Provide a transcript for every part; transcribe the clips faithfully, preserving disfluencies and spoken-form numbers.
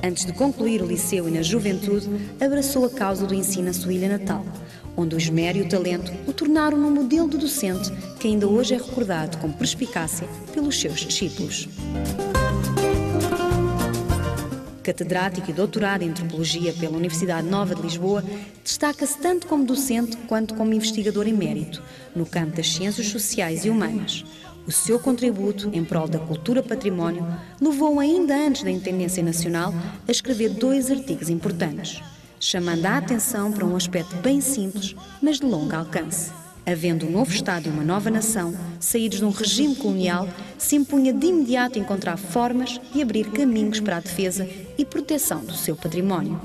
Antes de concluir o liceu e na juventude, abraçou a causa do ensino na sua ilha natal, onde o esmero e o talento o tornaram um modelo de docente que ainda hoje é recordado com perspicácia pelos seus discípulos. Catedrático e doutorado em Antropologia pela Universidade Nova de Lisboa, destaca-se tanto como docente quanto como investigador emérito no campo das ciências sociais e humanas. O seu contributo em prol da cultura património levou ainda antes da independência nacional a escrever dois artigos importantes, chamando a atenção para um aspecto bem simples, mas de longo alcance. Havendo um novo Estado e uma nova nação, saídos de um regime colonial, se impunha de imediato encontrar formas de abrir caminhos para a defesa e proteção do seu património.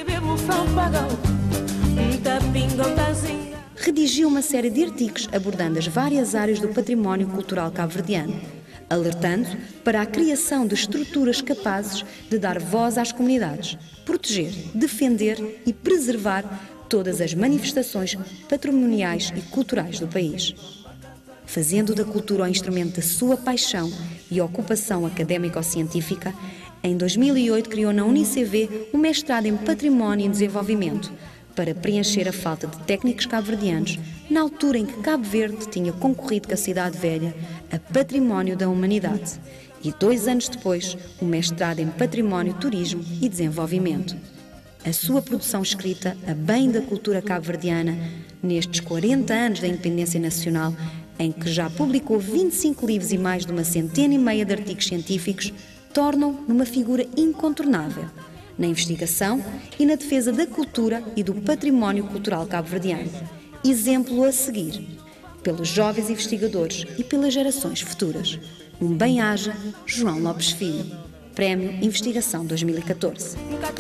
Redigiu uma série de artigos abordando as várias áreas do património cultural cabo-verdiano, alertando para a criação de estruturas capazes de dar voz às comunidades, proteger, defender e preservar todas as manifestações patrimoniais e culturais do país. Fazendo da cultura o instrumento da sua paixão e ocupação académico-científica, em dois mil e oito criou na UniCV um mestrado em Património e Desenvolvimento, para preencher a falta de técnicos cabo-verdianos, na altura em que Cabo Verde tinha concorrido com a Cidade Velha a Património da Humanidade, e dois anos depois, um mestrado em Património, Turismo e Desenvolvimento. A sua produção escrita a bem da cultura cabo-verdiana, nestes quarenta anos da independência nacional, em que já publicou vinte e cinco livros e mais de uma centena e meia de artigos científicos, tornam numa figura incontornável na investigação e na defesa da cultura e do património cultural cabo-verdiano. Exemplo a seguir pelos jovens investigadores e pelas gerações futuras. Um bem-aja, João Lopes Filho. Prémio Investigação dois mil e catorze.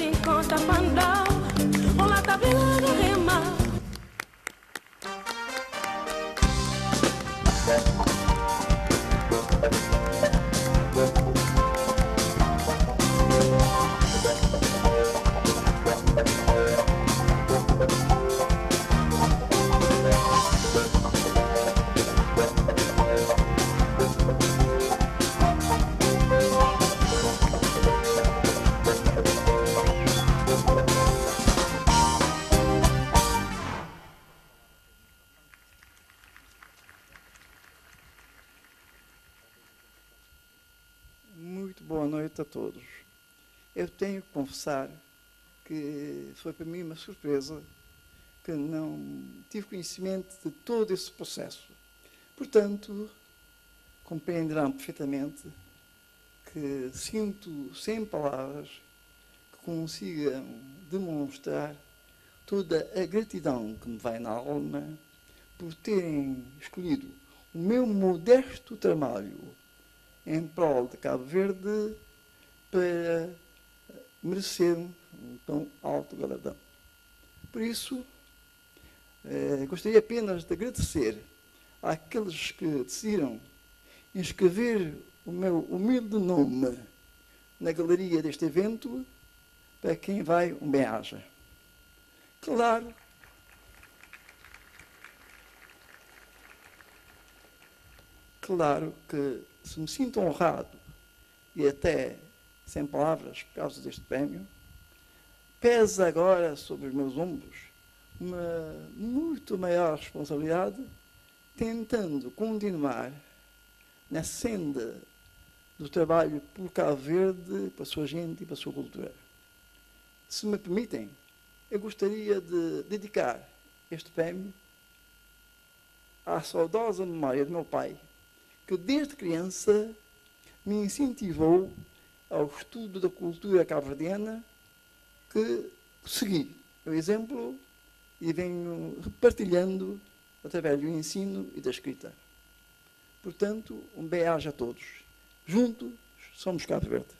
Muito boa noite a todos. Eu tenho que confessar que foi para mim uma surpresa que não tive conhecimento de todo esse processo. Portanto, compreenderão perfeitamente que sinto sem palavras que consigam demonstrar toda a gratidão que me vai na alma por terem escolhido o meu modesto trabalho em prol de Cabo Verde para merecer um tão alto galardão. Por isso, eh, gostaria apenas de agradecer àqueles que decidiram inscrever o meu humilde nome na galeria deste evento, para quem vai um bem-aja. Claro, claro que se me sinto honrado e até sem palavras por causa deste prémio, pesa agora sobre os meus ombros uma muito maior responsabilidade, tentando continuar na senda do trabalho por Cabo Verde, para a sua gente e para a sua cultura. Se me permitem, eu gostaria de dedicar este prémio à saudosa memória do meu pai, que desde criança me incentivou ao estudo da cultura cabo-verdiana, que segui o exemplo e venho repartilhando através do ensino e da escrita. Portanto, um bem-aja a todos. Juntos somos Cabo Verde.